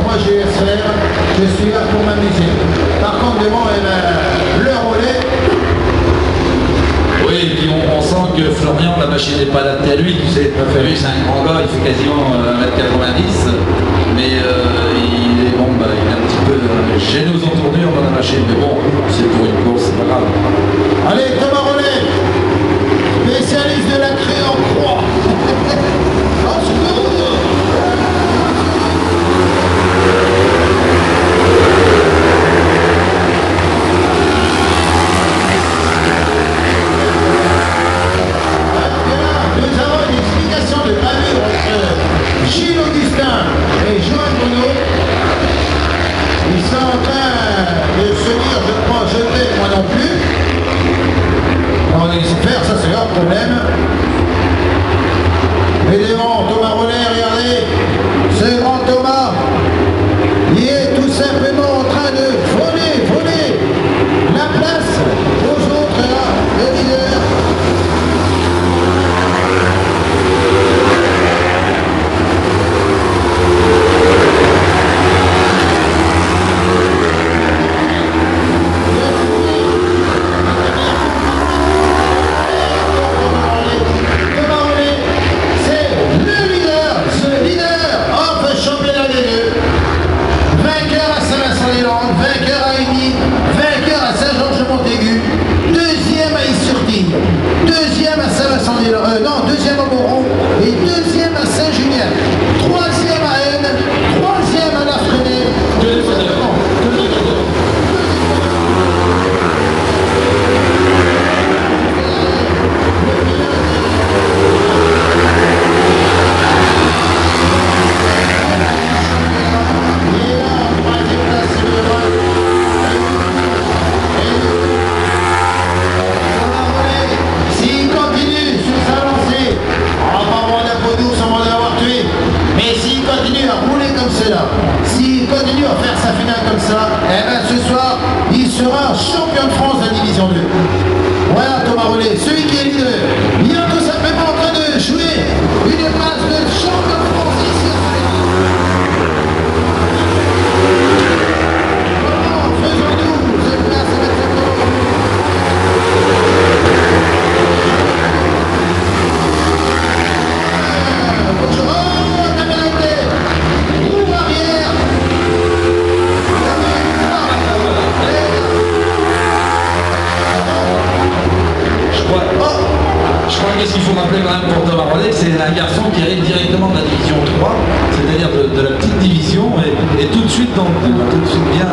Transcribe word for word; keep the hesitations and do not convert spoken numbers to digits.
moi G S R, je suis là pour m'amuser. Par contre, devant eh ben, le relais. Oui, et puis on, on sent que Florian, la machine n'est pas adaptée à lui, tu sais. Lui, c'est un grand gars, il fait quasiment un mètre quatre-vingt-dix, mais euh, il est bon, bah, il est un petit peu euh, gêné aux entournures dans la machine, mais bon, c'est pour une course, c'est pas grave. Allez, Thomas Rollet, spécialiste de la craie en croix. En secours. Nous avons une explication de bavure entre Gilles Augustin et Joël Bruno. Ils sont en train de se dire, je crois, je vais, moi non plus. On va laisser faire, ça c'est leur problème. Mais devant Thomas Rollet, regardez, ce grand Thomas, il est tout simplement en train de voler, voler la place aux autres, là, les leaders. Deuxième à Saint-Vincent-des-Landes, euh, non, deuxième à Moron et deuxième à Saint-Julien. Troisième à Aisne, troisième à La Frenée. S'il continue à faire sa finale comme ça, eh ben ce soir, il sera champion de France de la division deux. Voilà Thomas Rollet, celui qui est leader. Il est tout simplement en train de jouer une place de champion de France ici à Comment faisons-nous cette place avec cette Qu'est-ce qu'il faut rappeler quand même pour Thomas Rollet, c'est un garçon qui arrive directement de la division trois, c'est-à-dire de, de la petite division, et, et tout de suite dans le tout de suite bien